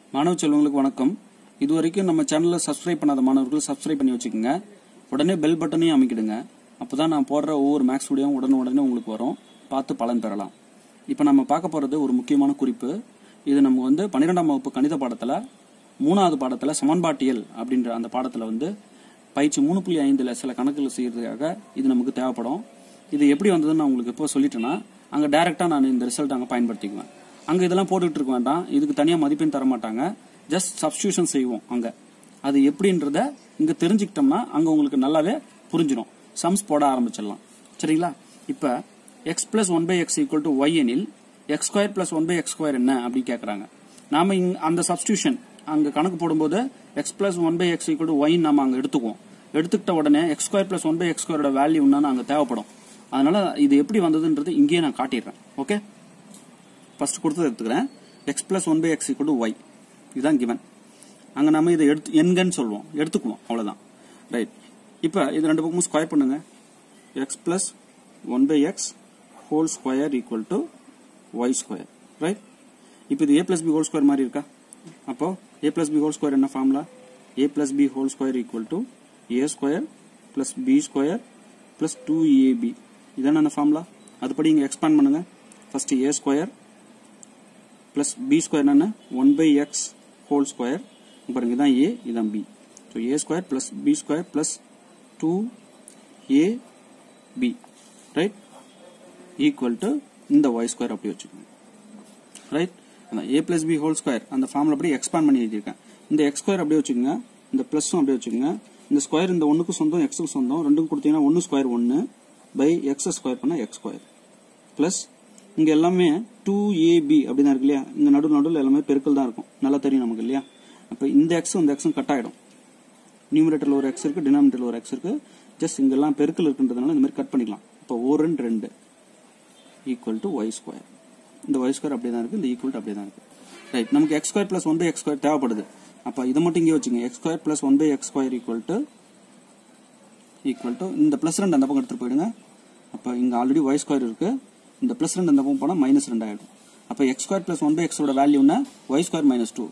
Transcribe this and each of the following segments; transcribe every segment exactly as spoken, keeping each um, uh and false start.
மாணவ செல்வங்களுக்கு வணக்கம். இதுவரைக்கும் நம்ம சேனலை சப்ஸ்கிரைப் பண்ணாத மாணவர்கள் சப்ஸ்கிரைப் பண்ணி வச்சுக்கோங்க. உடனே பெல் பட்டனையும் அமைக்கிடுங்க. அப்போதான் நான் போடுற ஒவ்வொரு மேக்ஸ் வீடியோவும் உடனே உடனே உங்களுக்கு வரும், பார்த்து பலன் பெறலாம். இப்போ நம்ம பார்க்க போகிறது ஒரு முக்கியமான குறிப்பு. இது நம்ம வந்து பன்னிரெண்டாம் வகுப்பு கணித பாடத்தில் மூணாவது பாடத்தில் சமன்பாட்டியல் அப்படின்ற அந்த பாடத்தில் வந்து பயிற்சி மூணு புள்ளி ஐந்தில் சில கணக்குகள் செய்யறதுக்காக இது நமக்கு தேவைப்படும். இது எப்படி வந்ததுன்னு நான் உங்களுக்கு இப்போ சொல்லிட்டேன்னா அங்கே டைரெக்டாக நான் இந்த ரிசல்ட் அங்கே பயன்படுத்திக்குவேன். அங்கே இதெல்லாம் போட்டுக்கிட்டு இருக்க வேண்டாம், இதுக்கு தனியாக மதிப்பெண் தர மாட்டாங்க. ஜஸ்ட் சப்ஸ்டியூஷன் செய்வோம். அங்கே அது எப்படின்றத இங்கே தெரிஞ்சுக்கிட்டோம்னா அங்கே உங்களுக்கு நல்லாவே புரிஞ்சிடும். சம்ஸ் போட ஆரம்பிச்சிடலாம். சரிங்களா? இப்போ X plus one by X equal to Y எனில் X square plus one by X square என்ன அப்படி கேட்குறாங்க. நாம அந்த சப்ஸ்டியூஷன் அங்கே கணக்கு போடும்போது X plus one by X equal to Y நம்ம அங்கே எடுத்துக்குவோம். எடுத்துக்கிட்ட உடனே X square plus one by X ஸ்கொயரோட வேல்யூ என்னன்னு அங்கே தேவைப்படும். அதனால இது எப்படி வந்ததுன்றது இங்கேயே நான் காட்டிடுறேன். ஓகே, ஃபர்ஸ்ட் கொடுத்தது எடுத்துக்கிறேன். X plus one by X equal to Y இதுதான் கிவன். அங்கே நம்ம இதை எடுத்து எண்கன்னு சொல்லுவோம், எடுத்துக்குவோம், அவ்வளோதான். ரைட். இப்போ இது ரெண்டு பக்கமும் ஸ்கொயர் பண்ணுங்க. X plus one by X whole square equal to Y square. Right. இப்போ இது A plus B whole square மாதிரி இருக்கா? அப்போ A plus B whole square என்ன formula? A plus B whole square equal to A square plus B square plus two A B. இதான அந்த formula. அதுபடி இங்கே எக்ஸ்பேண்ட் பண்ணுங்க. First A square plus B square என்ன? One by X whole square. பாருங்க, இதான் ஏ, இதான் B. So A square plus B square plus two A B. Right. Equal to இந்த ஒய் ஸ்கொயர் அப்படி வச்சுக்கோங்க. ரைட். அந்த A plus B whole square அந்த formula அப்படி எக்ஸ்பேண்ட் பண்ணி எழுதியிருக்கேன். இந்த எக்ஸ் ஸ்கொயர் அப்படியே வச்சுக்கோங்க, இந்த பிளஸும் அப்படியே வச்சுக்கோங்க. இந்த ஸ்கொயர் இந்த ஒன்றுக்கும் சொந்தம், எக்ஸுக்கு சொந்தம். ரெண்டும் கொடுத்தீங்கன்னா ஒன்று ஸ்கொயர் ஒன்று பை எக்ஸ் ஸ்கொயர் பண்ண எக்ஸ் ஸ்கொயர் பிளஸ் இங்க எல்லாமே டூ ஏ பி அப்படிதான் இருக்கு இல்லையா? இங்க நடு நடுவில் எல்லாமே பெருக்கல் தான் இருக்கும், நல்லா தெரியும் நமக்கு இல்லையா? அப்ப இந்த எக்ஸும் இந்த எக்ஸும் கட் ஆயிடும். நியூமரேட்டர்ல ஒரு எக்ஸ் இருக்கு, டினாமினேட்டர்ல ஒரு எக்ஸ் இருக்கு. ஜஸ்ட் இங்க எல்லாம் பெருக்கல் இருக்குன்றதுனால இந்த மாதிரி கட் பண்ணிக்கலாம். இப்போ ஒரு ரெண்டு ரெண்டு ஈக்குவல் டு ஒய் ஸ்கொயர். இந்த ஒய் ஸ்கொயர் அப்படியே தான் இருக்கு, இந்த ஈக்குவல் டு அப்படியே தான் இருக்கு. ரைட். நமக்கு x square plus one by X square தேவைப்படுது. அப்ப இதை மட்டும் இங்கே வச்சுங்க. X square plus one by X square equal to equal to இந்த பிளஸ் ரெண்டு அந்த பக்கம் எடுத்துட்டு போயிடுங்க. அப்ப இங்க ஆல்ரெடி ஒய் ஸ்கொயர் இருக்கு, இந்த பிளஸ் ரெண்டு அந்த பக்கம் போனா மைனஸ் ரெண்டு ஆயிடும். அப்ப x square plus one by எக்ஸோட வேல்யூன்னா y square minus two.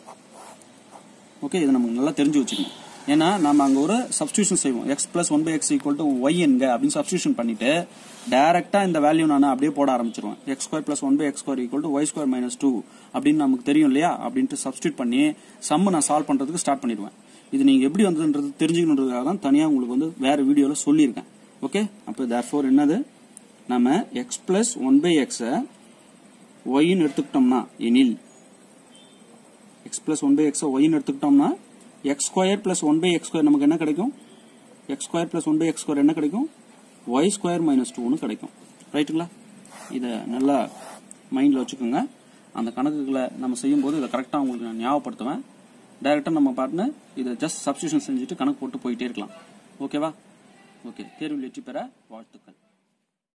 Okay, இதை நமக்கு நல்லா தெரிஞ்சு வச்சுக்கணும். ஏன்னா நம்ம அங்க ஒரு சப்ஸ்டியூஷன் செய்வோம். X plus one by X equal to y என்க அப்படின்னு சப்ஸ்டியூஷன் பண்ணிட்டு டைரக்டா இந்த வேல்யூ நான் அப்படியே போட ஆரம்பிச்சிருவேன். X square plus one by X square equal to Y square minus two அப்படின்னு நமக்கு தெரியும் இல்லையா? அப்படின்ட்டு சப்ஸ்டியூட் பண்ணி சம் நான் சால்வ் பண்றதுக்கு ஸ்டார்ட் பண்ணிடுவேன். இது நீங்க எப்படி வந்ததுன்றது தெரிஞ்சுக்கணுன்றதுக்காக தான் தனியா உங்களுக்கு வந்து வேற வீடியோல சொல்லியிருக்கேன். ஓகே, அப்போ தேர்ஃபோர் என்னது, நம்ம x plus one by x ஒய்ன்னு எடுத்துக்கிட்டோம்னா எனில் x plus one by x ஒய்ன்னு எடுத்துக்கிட்டோம்னா x square plus one by X square நமக்கு என்ன கிடைக்கும்? X square plus one by X square என்ன கிடைக்கும்? ஒய் ஸ்கொயர் மைனஸ் டூன்னு கிடைக்கும். ரைட்டுங்களா? இதை நல்லா மைண்ட்ல வச்சுக்கோங்க. அந்த கணக்குகளை நம்ம செய்யும் போது இதை கரெக்டாக உங்களுக்கு நான் ஞாபகப்படுத்துவேன். டைரக்டா நம்ம பாட்டுன்னு இதை ஜஸ்ட் சப்ஸ்டியூஷன் செஞ்சுட்டு கணக்கு போட்டு போயிட்டே இருக்கலாம். ஓகேவா? ஓகே, தேர்வில் வெற்றி பெற வாழ்த்துக்கள்.